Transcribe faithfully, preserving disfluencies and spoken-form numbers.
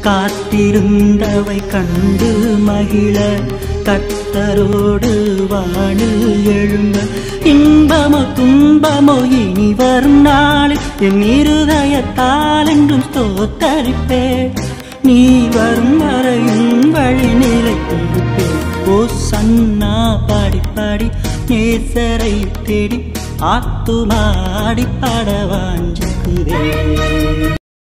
காத்திருந்தவை கண்டு மகிழ கர்த்தரோடு வானில் எழும்ப இன்பமோ துன்பமோ இனி வரும் நாளில் என் இருதயத்தால் என்றும் ஸ்தோத்தரிப்பே நீ வரும் வரையும் வழி நிலைத்திருப்பே ஓ சன்னா பாடி பாடி நேசரை தேடி ஆத்துமாடி பாட வாஞ்சிக்குதே.